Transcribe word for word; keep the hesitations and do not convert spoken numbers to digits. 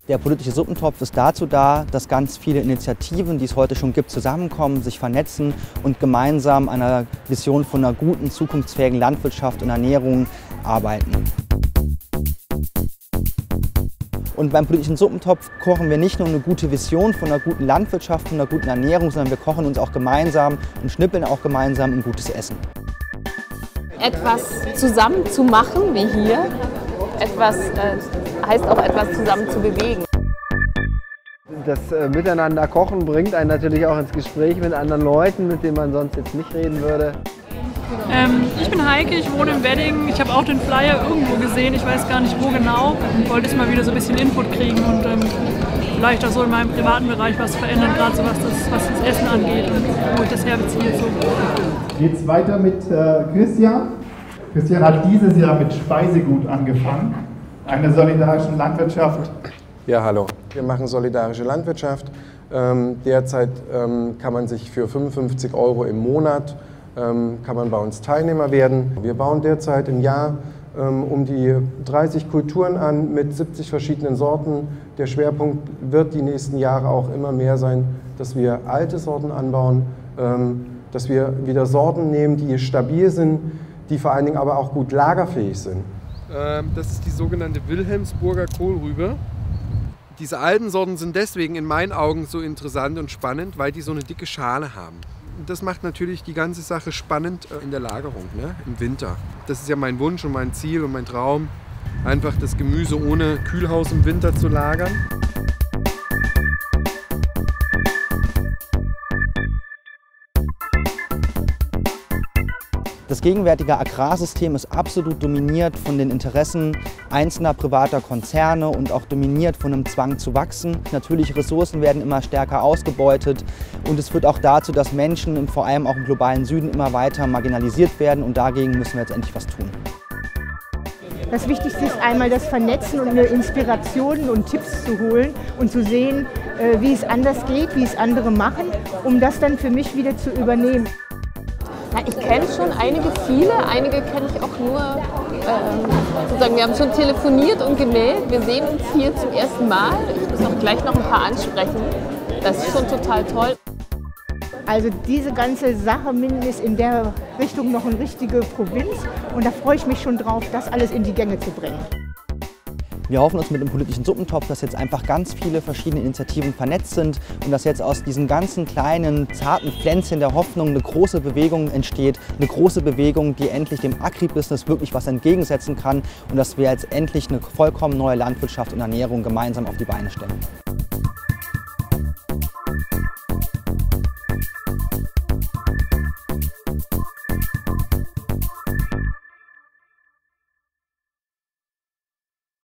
Der politische Suppentopf ist dazu da, dass ganz viele Initiativen, die es heute schon gibt, zusammenkommen, sich vernetzen und gemeinsam an einer Vision von einer guten, zukunftsfähigen Landwirtschaft und Ernährung arbeiten. Und beim politischen Suppentopf kochen wir nicht nur eine gute Vision von einer guten Landwirtschaft, von einer guten Ernährung, sondern wir kochen uns auch gemeinsam und schnippeln auch gemeinsam ein gutes Essen. Etwas zusammen zu machen, wie hier, etwas, äh, heißt auch etwas zusammen zu bewegen. Das äh, Miteinander kochen bringt einen natürlich auch ins Gespräch mit anderen Leuten, mit denen man sonst jetzt nicht reden würde. Ähm, ich bin Heike, ich wohne in Wedding. Ich habe auch den Flyer irgendwo gesehen, ich weiß gar nicht wo genau. Und wollte jetzt mal wieder so ein bisschen Input kriegen und ähm, vielleicht auch so in meinem privaten Bereich was verändern, gerade so was das, was das Essen angeht und wo ich das herbeziehe. So. Geht's weiter mit äh, Christian. Christian hat dieses Jahr mit Speisegut angefangen, einer solidarischen Landwirtschaft. Ja, hallo. Wir machen solidarische Landwirtschaft. Ähm, derzeit ähm, kann man sich für fünfundfünfzig Euro im Monat ähm, kann man bei uns Teilnehmer werden. Wir bauen derzeit im Jahr ähm, um die dreißig Kulturen an mit siebzig verschiedenen Sorten. Der Schwerpunkt wird die nächsten Jahre auch immer mehr sein, dass wir alte Sorten anbauen, ähm, dass wir wieder Sorten nehmen, die stabil sind, die vor allen Dingen aber auch gut lagerfähig sind. Ähm, das ist die sogenannte Wilhelmsburger Kohlrübe. Diese alten Sorten sind deswegen in meinen Augen so interessant und spannend, weil die so eine dicke Schale haben. Und das macht natürlich die ganze Sache spannend in der Lagerung, ne? Im Winter. Das ist ja mein Wunsch und mein Ziel und mein Traum, einfach das Gemüse ohne Kühlhaus im Winter zu lagern. Das gegenwärtige Agrarsystem ist absolut dominiert von den Interessen einzelner privater Konzerne und auch dominiert von einem Zwang zu wachsen. Natürliche Ressourcen werden immer stärker ausgebeutet und es führt auch dazu, dass Menschen, vor allem auch im globalen Süden, immer weiter marginalisiert werden und dagegen müssen wir jetzt endlich was tun. Das Wichtigste ist einmal das Vernetzen und mir Inspirationen und Tipps zu holen und zu sehen, wie es anders geht, wie es andere machen, um das dann für mich wieder zu übernehmen. Ja, ich kenne schon einige, viele, einige kenne ich auch nur, ähm, sozusagen, wir haben schon telefoniert und gemeldet, wir sehen uns hier zum ersten Mal. Ich muss auch gleich noch ein paar ansprechen, das ist schon total toll. Also diese ganze Sache Minden ist in der Richtung noch eine richtige Provinz und da freue ich mich schon drauf, das alles in die Gänge zu bringen. Wir hoffen uns mit dem politischen Suppentopf, dass jetzt einfach ganz viele verschiedene Initiativen vernetzt sind und dass jetzt aus diesen ganzen kleinen, zarten Pflänzchen der Hoffnung eine große Bewegung entsteht. Eine große Bewegung, die endlich dem Agribusiness wirklich was entgegensetzen kann und dass wir jetzt endlich eine vollkommen neue Landwirtschaft und Ernährung gemeinsam auf die Beine stellen.